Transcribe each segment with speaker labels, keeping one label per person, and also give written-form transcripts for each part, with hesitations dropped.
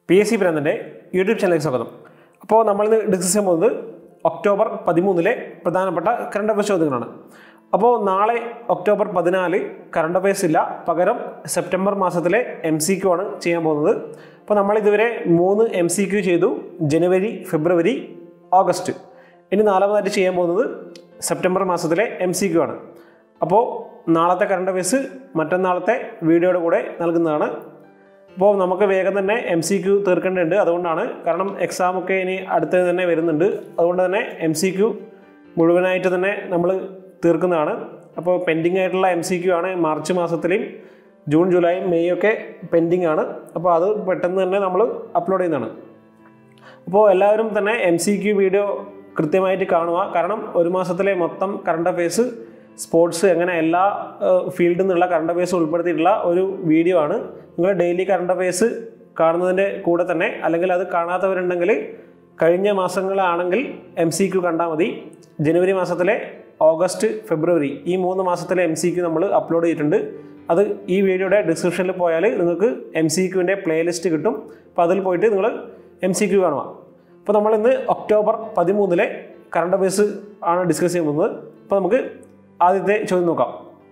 Speaker 1: Psc Pranthan YouTube channel സ്വാഗതം. അപ്പോൾ നമ്മൾ ഇന്ന് ഡിസ്കസ് ചെയ്യാൻ പോകുന്നത് ഒക്ടോബർ 13 പ്രധാനപ്പെട്ട കറണ്ട് അഫയേഴ്സ് ചോദ്യങ്ങളാണ്. അപ്പോൾ നാളെ ഒക്ടോബർ 14 കറണ്ട് അഫയേഴ്സ് ഇല്ല, പകരം സെപ്റ്റംബർ മാസത്തിലെ MCQ ആണ് ചെയ്യാൻ പോകുന്നത്. അപ്പോൾ നമ്മൾ ഇതുവരെ 3 MCQ ചെയ്തു, ജനുവരി, ഫെബ്രുവരി, ഓഗസ്റ്റ്. ഇനി നാലാമതായിട്ട് ചെയ്യാൻ പോകുന്നത് സെപ്റ്റംബർ മാസത്തിലെ MCQ ആണ്. അപ്പോൾ നാളത്തെ കറണ്ട് അഫയേഴ്സ് മറ്റന്നാളത്തെ വീഡിയോയുടെ കൂടെ നൽകുന്നതാണ്. അപ്പോൾ നമുക്ക് വേഗം തന്നെ MCQ തീർക്കേണ്ടതുണ്ട്. അതുകൊണ്ടാണ്, കാരണം എക്സാമൊക്കെ ഇനി അടുത്ത് തന്നെ വരുന്നുണ്ട്. അതുകൊണ്ട് തന്നെ MCQ മുഴുവനായിട്ട് തന്നെ നമ്മൾ തീർക്കുന്നതാണ്. അപ്പോൾ പെൻഡിങ് ആയിട്ടുള്ള MCQ ആണ് മാർച്ച് മാസത്തിലെയും ജൂൺ, ജൂലൈ, മെയ് ഒക്കെ പെൻഡിങ് ആണ്. അപ്പോൾ അത് പെട്ടെന്ന് തന്നെ നമ്മൾ അപ്ലോഡ് ചെയ്യുന്നതാണ്. അപ്പോൾ എല്ലാവരും തന്നെ MCQ വീഡിയോ കൃത്യമായിട്ട് കാണുക. കാരണം ഒരു മാസത്തിലെ മൊത്തം കറണ്ട് അഫയേഴ്സ്, സ്പോർട്സ്, അങ്ങനെ എല്ലാ ഫീൽഡിൽ നിന്നുള്ള കറണ്ട് അഫയേഴ്സ് ഉൾപ്പെടുത്തിയിട്ടുള്ള ഒരു വീഡിയോ ആണ്. നിങ്ങൾ ഡെയിലി കറണ്ട് അഫയേഴ്സ് കാണുന്നതിൻ്റെ കൂടെ തന്നെ, അല്ലെങ്കിൽ അത് കാണാത്തവരുണ്ടെങ്കിൽ കഴിഞ്ഞ മാസങ്ങളാണെങ്കിൽ MCQ കണ്ടാൽ മതി. ജനുവരി മാസത്തിലെ, ഓഗസ്റ്റ്, ഫെബ്രുവരി ഈ 3 മാസത്തിലെ MCQ നമ്മൾ അപ്ലോഡ് ചെയ്തിട്ടുണ്ട്. അത് ഈ വീഡിയോയുടെ ഡിസ്ക്രിപ്ഷനിൽ പോയാൽ നിങ്ങൾക്ക് MCQൻ്റെ പ്ലേലിസ്റ്റ് കിട്ടും. അപ്പോൾ അതിൽ പോയിട്ട് നിങ്ങൾ MCQ കാണുക. അപ്പോൾ നമ്മൾ ഇന്ന് ഒക്ടോബർ 13 കറണ്ട് അഫയേഴ്സ് ആണ് ഡിസ്കസ് ചെയ്യാൻ പോകുന്നത്. അപ്പോൾ നമുക്ക് ആദ്യത്തെ ചോദ്യം നോക്കാം.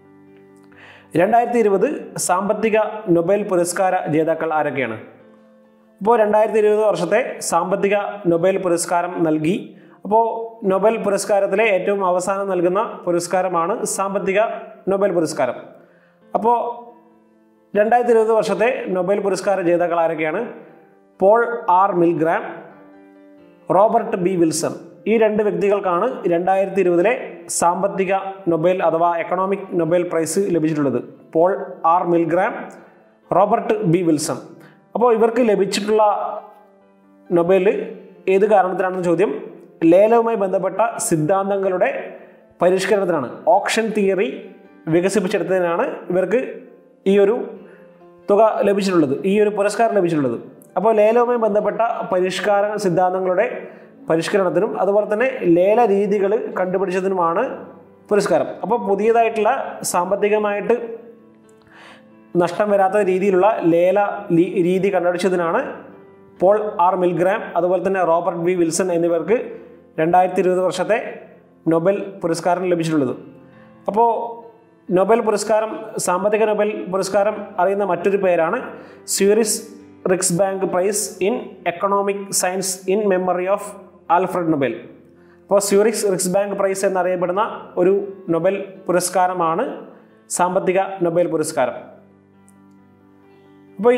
Speaker 1: 2020 സാമ്പത്തിക നൊബേൽ പുരസ്കാര ജേതാക്കൾ ആരൊക്കെയാണ്? അപ്പോൾ 2020 വർഷത്തെ സാമ്പത്തിക നൊബേൽ പുരസ്കാരം നൽകി. അപ്പോൾ നൊബേൽ പുരസ്കാരത്തിലെ ഏറ്റവും അവസാനം നൽകുന്ന പുരസ്കാരമാണ് സാമ്പത്തിക നൊബേൽ പുരസ്കാരം. അപ്പോൾ 2020 വർഷത്തെ നൊബേൽ പുരസ്കാര ജേതാക്കൾ ആരൊക്കെയാണ്? Paul R Milgrom, Robert B Wilson. ഈ രണ്ട് വ്യക്തികൾക്കാണ് 2020 സാമ്പത്തിക നൊബേൽ അഥവാ എക്കണോമിക് നൊബേൽ പ്രൈസ് ലഭിച്ചിട്ടുള്ളത്. Paul R Milgrom, Robert B Wilson. അപ്പോൾ ഇവർക്ക് ലഭിച്ചിട്ടുള്ള നൊബേൽ ഏത് കാരണത്തിലാണെന്ന് ചോദ്യം. ലേലവുമായി ബന്ധപ്പെട്ട സിദ്ധാന്തങ്ങളുടെ പരിഷ്കരണത്തിനാണ്, ഓപ്ഷൻ തിയറി വികസിപ്പിച്ചെടുത്തതിനാണ് ഇവർക്ക് ഈ ഒരു തുക ലഭിച്ചിട്ടുള്ളത്, ഈ ഒരു പുരസ്കാരം ലഭിച്ചിട്ടുള്ളത്. അപ്പോൾ ലേലവുമായി ബന്ധപ്പെട്ട സിദ്ധാന്തങ്ങളുടെ പരിഷ്കരണത്തിനും അതുപോലെ തന്നെ ലേല രീതികൾ കണ്ടുപിടിച്ചതിനുമാണ് പുരസ്കാരം. അപ്പോൾ പുതിയതായിട്ടുള്ള സാമ്പത്തികമായിട്ട് നഷ്ടം വരാത്ത രീതിയിലുള്ള ലേല രീതി കണ്ടുപിടിച്ചതിനാണ് പോൾ ആർ മിൽഗ്രാം അതുപോലെ തന്നെ റോബർട്ട് ബി വിൽസൺ എന്നിവർക്ക് 2020 വർഷത്തെ നൊബേൽ പുരസ്കാരം ലഭിച്ചിട്ടുള്ളത്. അപ്പോൾ നൊബേൽ പുരസ്കാരം, സാമ്പത്തിക നൊബേൽ പുരസ്കാരം അറിയുന്ന മറ്റൊരു പേരാണ് Sveriges Riksbank prize in economic science in memory of Alfred Nobel. അപ്പോൾ സ്യൂറിക്സ് റിക്സ് ബാങ്ക് പ്രൈസ് എന്നറിയപ്പെടുന്ന ഒരു നൊബേൽ പുരസ്കാരമാണ് സാമ്പത്തിക നൊബേൽ പുരസ്കാരം. അപ്പോൾ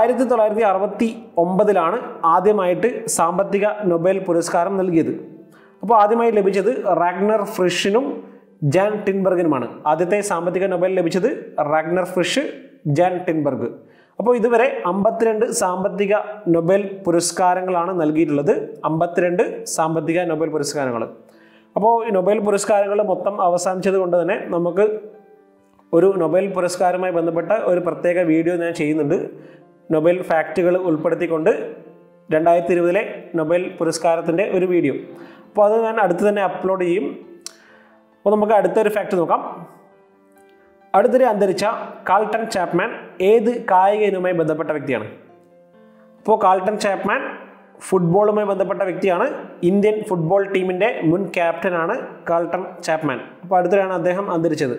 Speaker 1: 1969 ആദ്യമായിട്ട് സാമ്പത്തിക നൊബേൽ പുരസ്കാരം നൽകിയത്. അപ്പോൾ ആദ്യമായി ലഭിച്ചത് റാഗ്നർ ഫ്രിഷിനും ജാൻ ടിൻബർഗിനുമാണ്. ആദ്യത്തെ സാമ്പത്തിക നൊബേൽ ലഭിച്ചത് റാഗ്നർ ഫ്രിഷ്, ജാൻ ടിൻബർഗ്. അപ്പോൾ ഇതുവരെ 52 സാമ്പത്തിക നൊബേൽ പുരസ്കാരങ്ങളാണ് നൽകിയിട്ടുള്ളത്. 52 സാമ്പത്തിക നൊബേൽ പുരസ്കാരങ്ങൾ. അപ്പോൾ ഈ നൊബേൽ പുരസ്കാരങ്ങൾ മൊത്തം അവസാനിച്ചത് കൊണ്ട് തന്നെ നമുക്ക് ഒരു നൊബേൽ പുരസ്കാരവുമായി ബന്ധപ്പെട്ട ഒരു പ്രത്യേക വീഡിയോ ഞാൻ ചെയ്യുന്നുണ്ട്. നൊബേൽ ഫാക്റ്റുകൾ ഉൾപ്പെടുത്തിക്കൊണ്ട് 2020 നൊബേൽ പുരസ്കാരത്തിൻ്റെ ഒരു വീഡിയോ. അപ്പോൾ അത് ഞാൻ അടുത്ത് തന്നെ അപ്ലോഡ് ചെയ്യും. അപ്പോൾ നമുക്ക് അടുത്തൊരു ഫാക്റ്റ് നോക്കാം. അടുത്തിടെ അന്തരിച്ച കാൾട്ടൺ ചാപ്മാൻ ഏത് കായിക ഇനവുമായി ബന്ധപ്പെട്ട വ്യക്തിയാണ്? അപ്പോൾ കാൾട്ടൺ ചാപ്മാൻ ഫുട്ബോളുമായി ബന്ധപ്പെട്ട വ്യക്തിയാണ്. ഇന്ത്യൻ ഫുട്ബോൾ ടീമിൻ്റെ മുൻ ക്യാപ്റ്റനാണ് കാൾട്ടൺ ചാപ്മാൻ. അപ്പോൾ അടുത്തിടെയാണ് അദ്ദേഹം അന്തരിച്ചത്.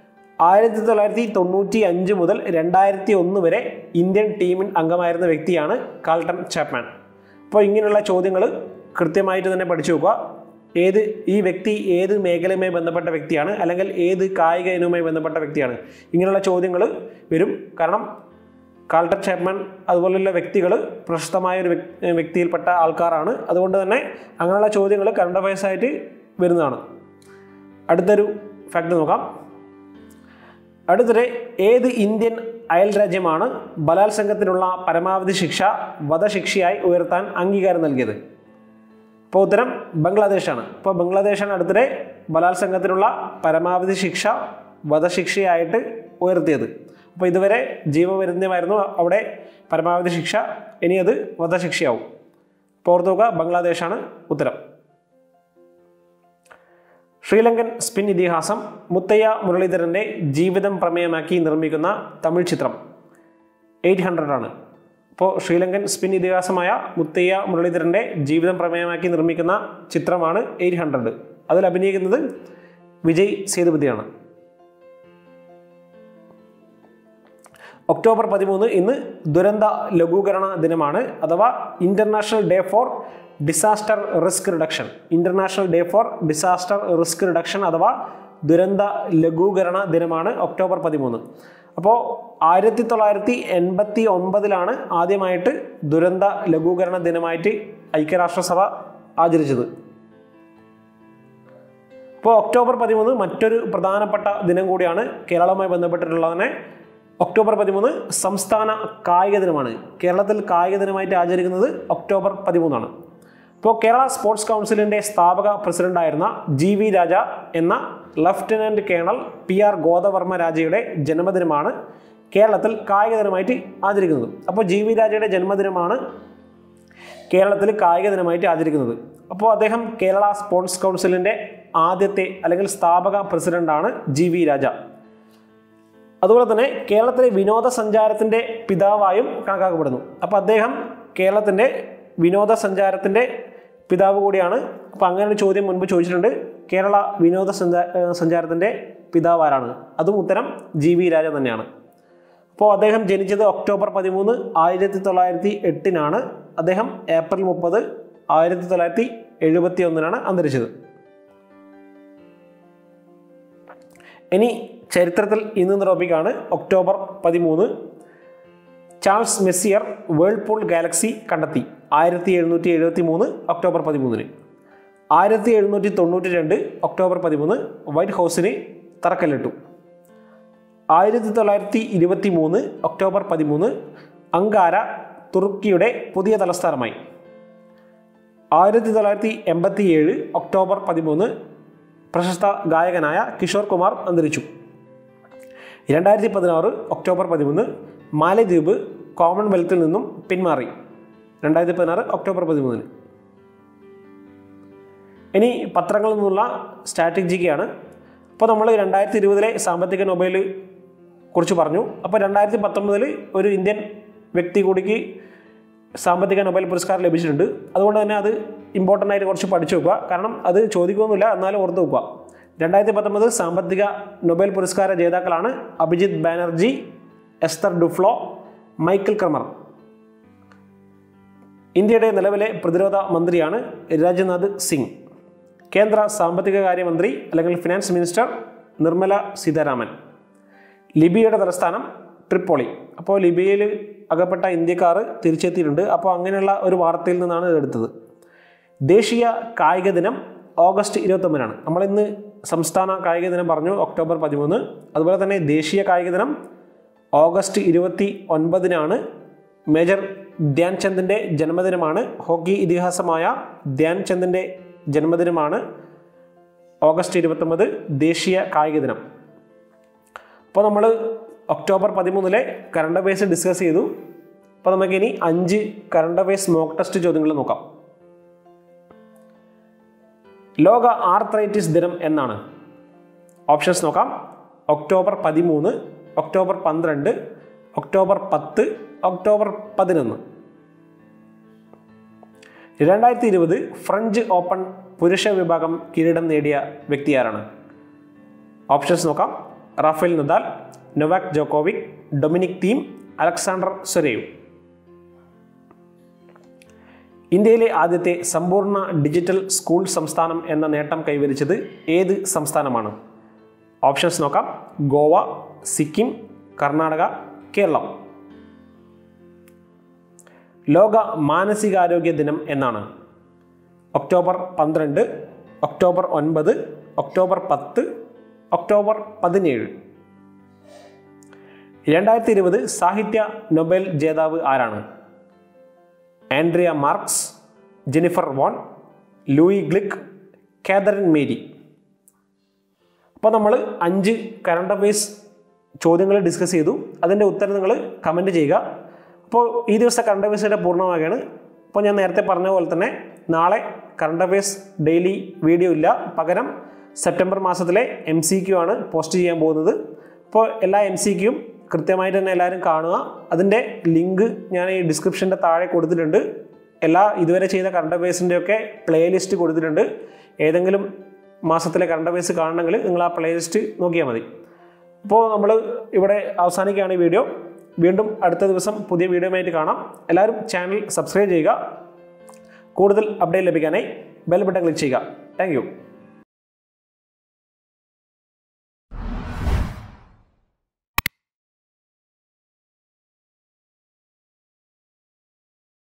Speaker 1: 1995 മുതൽ 2001 വരെ ഇന്ത്യൻ ടീമിൽ അംഗമായിരുന്ന വ്യക്തിയാണ് കാൾട്ടൺ ചാപ്മാൻ. അപ്പോൾ ഇങ്ങനെയുള്ള ചോദ്യങ്ങൾ കൃത്യമായിട്ട് തന്നെ പഠിച്ചു നോക്കുക. ഈ വ്യക്തി ഏത് മേഖലയുമായി ബന്ധപ്പെട്ട വ്യക്തിയാണ്, അല്ലെങ്കിൽ ഏത് കായിക ഇനവുമായി ബന്ധപ്പെട്ട വ്യക്തിയാണ്, ഇങ്ങനെയുള്ള ചോദ്യങ്ങൾ വരും. കാരണം കാൾട്ടൺ ചാപ്മാൻ അതുപോലെയുള്ള വ്യക്തികൾ പ്രശസ്തമായ ഒരു വ്യക്തിയിൽപ്പെട്ട ആൾക്കാരാണ്. അതുകൊണ്ട് തന്നെ അങ്ങനെയുള്ള ചോദ്യങ്ങൾ കറണ്ട് അഫയേഴ്സ് ആയിട്ട് വരുന്നതാണ്. അടുത്തൊരു ഫാക്ട് നോക്കാം. അടുത്തിടെ ഏത് ഇന്ത്യൻ അയൽ രാജ്യമാണ് ബലാത്സംഗത്തിനുള്ള പരമാവധി ശിക്ഷ വധശിക്ഷയായി ഉയർത്താൻ അംഗീകാരം നൽകിയത്? അപ്പോൾ ഉത്തരം ബംഗ്ലാദേശാണ്. ഇപ്പോൾ ബംഗ്ലാദേശാണ് അടുത്തിടെ ബലാത്സംഗത്തിനുള്ള പരമാവധി ശിക്ഷ വധശിക്ഷയായിട്ട് ഉയർത്തിയത്. അപ്പോൾ ഇതുവരെ ജീവപര്യന്തമായിരുന്നു അവിടെ പരമാവധി ശിക്ഷ, ഇനി അത് വധശിക്ഷയാവും. അപ്പോൾ ഓർത്ത് നോക്കുക, ബംഗ്ലാദേശാണ് ഉത്തരം. ശ്രീലങ്കൻ സ്പിൻ ഇതിഹാസം മുത്തയ്യ മുരളീധരൻ്റെ ജീവിതം പ്രമേയമാക്കി നിർമ്മിക്കുന്ന തമിഴ് ചിത്രം 800 ആണ്. അപ്പോൾ ശ്രീലങ്കൻ സ്പിൻ ഇതിഹാസമായ മുത്തയ്യ മുരളീധരൻ്റെ ജീവിതം പ്രമേയമാക്കി നിർമ്മിക്കുന്ന ചിത്രമാണ് 800. അതിൽ അഭിനയിക്കുന്നത് വിജയ് സേതുപതിയാണ്. ഒക്ടോബർ 13 ഇന്ന് ദുരന്ത ലഘൂകരണ ദിനമാണ്, അഥവാ international day for disaster risk reduction. International day for disaster risk reduction അഥവാ ദുരന്ത ലഘൂകരണ ദിനമാണ് ഒക്ടോബർ 13. അപ്പോൾ 1989 ആദ്യമായിട്ട് ദുരന്ത ലഘൂകരണ ദിനമായിട്ട് ഐക്യരാഷ്ട്രസഭ ആചരിച്ചത്. അപ്പോൾ ഒക്ടോബർ 13 മറ്റൊരു പ്രധാനപ്പെട്ട ദിനം കൂടിയാണ് കേരളവുമായി ബന്ധപ്പെട്ടിട്ടുള്ളതിനെ. ഒക്ടോബർ 13 സംസ്ഥാന കായിക ദിനമാണ്. കേരളത്തിൽ കായിക ദിനമായിട്ട് ആചരിക്കുന്നത് ഒക്ടോബർ 13. ഇപ്പോൾ കേരള സ്പോർട്സ് കൗൺസിലിൻ്റെ സ്ഥാപക പ്രസിഡന്റായിരുന്ന GV രാജ എന്ന ലഫ്റ്റനന്റ് കേണൽ PR ഗോദവർമ്മ രാജയുടെ ജന്മദിനമാണ് കേരളത്തിൽ കായിക ദിനമായിട്ട് ആചരിക്കുന്നത്. അപ്പോൾ GV രാജയുടെ ജന്മദിനമാണ് കേരളത്തിൽ കായിക ദിനമായിട്ട് ആചരിക്കുന്നത്. അപ്പോൾ അദ്ദേഹം കേരള സ്പോർട്സ് കൗൺസിലിൻ്റെ ആദ്യത്തെ അല്ലെങ്കിൽ സ്ഥാപക പ്രസിഡന്റാണ് GV രാജ. അതുപോലെ തന്നെ കേരളത്തിലെ വിനോദസഞ്ചാരത്തിൻ്റെ പിതാവായും കണക്കാക്കപ്പെടുന്നു. അപ്പോൾ അദ്ദേഹം കേരളത്തിൻ്റെ വിനോദസഞ്ചാരത്തിൻ്റെ പിതാവ് കൂടിയാണ്. അപ്പോൾ അങ്ങനെ ഒരു ചോദ്യം മുൻപ് ചോദിച്ചിട്ടുണ്ട്, കേരള സഞ്ചാരത്തിൻ്റെ പിതാവ് ആരാണ്? അതും ഉത്തരം GV രാജ തന്നെയാണ്. അപ്പോൾ അദ്ദേഹം ജനിച്ചത് ഒക്ടോബർ 13 1908 അദ്ദേഹം ഏപ്രിൽ 30 1971 അന്തരിച്ചത്. ഇനി ചരിത്രത്തിൽ ഇന്ന് ടോപ്പിക്കാണ് October 13. Charles Messier Whirlpool Galaxy കണ്ടെത്തി 1773 ഒക്ടോബർ 13. 1792 ഒക്ടോബർ 13 വൈറ്റ് ഹൗസിന് തറക്കല്ലിട്ടു. 1923 ഒക്ടോബർ 13 അങ്കാര തുർക്കിയുടെ പുതിയ തലസ്ഥാനമായി. 1987 ഒക്ടോബർ 13 പ്രശസ്ത ഗായകനായ കിഷോർ കുമാർ അന്തരിച്ചു. 2016 ഒക്ടോബർ 13 മാലദ്വീപ് കോമൺവെൽത്തിൽ നിന്നും പിന്മാറി. 2016 ഒക്ടോബർ 13. ഇനി പത്രങ്ങളിൽ നിന്നുള്ള സ്ട്രാറ്റജിക്കാണ്. അപ്പോൾ നമ്മൾ 2020 സാമ്പത്തിക നൊബേൽ കുറിച്ച് പറഞ്ഞു. അപ്പോൾ 2019 ഒരു ഇന്ത്യൻ വ്യക്തി കൂടിക്ക് സാമ്പത്തിക നൊബേൽ പുരസ്കാരം ലഭിച്ചിട്ടുണ്ട്. അതുകൊണ്ട് തന്നെ അത് ഇമ്പോർട്ടൻ്റ് ആയിട്ട് കുറച്ച് പഠിച്ചു വെക്കുക, കാരണം അത് ചോദിക്കുമൊന്നുമില്ല, എന്നാലും ഓർത്ത് വെക്കുക. 2019 സാമ്പത്തിക നൊബേൽ പുരസ്കാര ജേതാക്കളാണ് Abhijit Banerjee, Esther Duflo, Michael Kremer. ഇന്ത്യയുടെ നിലവിലെ പ്രതിരോധ മന്ത്രിയാണ് രാജ്നാഥ് സിംഗ്. കേന്ദ്ര സാമ്പത്തിക കാര്യമന്ത്രി അല്ലെങ്കിൽ ഫിനാൻസ് മിനിസ്റ്റർ നിർമ്മല സീതാരാമൻ. ലിബിയയുടെ തലസ്ഥാനം ട്രിപ്പോളി. അപ്പോൾ ലിബിയയിൽ അകപ്പെട്ട ഇന്ത്യക്കാർ തിരിച്ചെത്തിയിട്ടുണ്ട്. അപ്പോൾ അങ്ങനെയുള്ള ഒരു വാർത്തയിൽ നിന്നാണ് ഇതെടുത്തത്. ദേശീയ കായിക ദിനം ഓഗസ്റ്റ് 29. നമ്മളിന്ന് സംസ്ഥാന കായിക ദിനം പറഞ്ഞു ഒക്ടോബർ 13. അതുപോലെ തന്നെ ദേശീയ കായിക ദിനം ഓഗസ്റ്റ് 29 മേജർ ധ്യാൻ ചന്ദിൻ്റെ ജന്മദിനമാണ്. ഹോക്കി ഇതിഹാസമായ ധ്യാൻ ചന്ദിൻ്റെ ജന്മദിനമാണ് ഓഗസ്റ്റ് 29 ദേശീയ കായിക ദിനം. അപ്പോൾ നമ്മൾ ഒക്ടോബർ 13 കറണ്ട് അഫയേഴ്സ് ഡിസ്കസ് ചെയ്തു. അപ്പോൾ നമുക്കിനി 5 കറണ്ട് അഫയേഴ്സ് മോക്ക് ടെസ്റ്റ് ചോദ്യങ്ങൾ നോക്കാം. ലോക ആർത്രൈറ്റിസ് ദിനം എന്നാണ്? ഓപ്ഷൻസ് നോക്കാം. October 13, October 12, October 10, October 11. 2020 French Open പുരുഷ വിഭാഗം കിരീടം നേടിയ വ്യക്തി ആരാണ്? ഓപ്ഷൻസ് നോക്കാം. Rafael Nadal, Novak Djokovic, Dominic Thiem, Alexander Zverev. ഇന്ത്യയിലെ ആദ്യത്തെ സമ്പൂർണ്ണ ഡിജിറ്റൽ സ്കൂൾ സംസ്ഥാനം എന്ന നേട്ടം കൈവരിച്ചത് ഏത് സംസ്ഥാനമാണ്? ഓപ്ഷൻസ് നോക്കാം. ഗോവ, സിക്കിം, കർണാടക, കേരളം. ലോക മാനസികാരോഗ്യ ദിനം എന്നാണ്? October 12, October 9, October 10, October 17. 2020 സാഹിത്യ നൊബേൽ ജേതാവ് ആരാണ്? Andrea Marx, Jennifer Vaughn, Louise Gluck, Catherine Mary. അപ്പോൾ നമ്മൾ 5 കറണ്ട് അഫയേഴ്സ് ചോദ്യങ്ങൾ ഡിസ്കസ് ചെയ്തു. അതിൻ്റെ ഉത്തരം നിങ്ങൾ കമൻറ്റ് ചെയ്യുക. അപ്പോൾ ഈ ദിവസത്തെ കറണ്ട് അഫയേഴ്സിൻ്റെ പൂർണ്ണമാകുകയാണ്. അപ്പോൾ ഞാൻ നേരത്തെ പറഞ്ഞ പോലെ തന്നെ നാളെ കറണ്ട് അഫയേഴ്സ് ഡെയിലി വീഡിയോ ഇല്ല, പകരം സെപ്റ്റംബർ മാസത്തിലെ MCQ ആണ് പോസ്റ്റ് ചെയ്യാൻ പോകുന്നത്. അപ്പോൾ എല്ലാ MCQയും കൃത്യമായിട്ട് തന്നെ എല്ലാവരും കാണുക. അതിൻ്റെ ലിങ്ക് ഞാൻ ഈ ഡിസ്ക്രിപ്ഷൻ്റെ താഴെ കൊടുത്തിട്ടുണ്ട്. എല്ലാ ഇതുവരെ ചെയ്ത കറണ്ട് അഫയേഴ്സിൻ്റെ ഒക്കെ പ്ലേലിസ്റ്റ് കൊടുത്തിട്ടുണ്ട്. ഏതെങ്കിലും മാസത്തിലെ കറണ്ട് അഫയേഴ്സ് കാണണമെങ്കിൽ നിങ്ങൾ ആ പ്ലേലിസ്റ്റ് നോക്കിയാൽ മതി. അപ്പോൾ നമ്മൾ ഇവിടെ അവസാനിക്കുകയാണ് ഈ വീഡിയോ. വീണ്ടും അടുത്ത ദിവസം പുതിയ വീഡിയോയുമായിട്ട് കാണാം. എല്ലാവരും ചാനൽ സബ്സ്ക്രൈബ് ചെയ്യുക. കൂടുതൽ അപ്ഡേറ്റ് ലഭിക്കാനായി ബെൽ ബട്ടൺ ക്ലിക്ക് ചെയ്യുക. Thank U.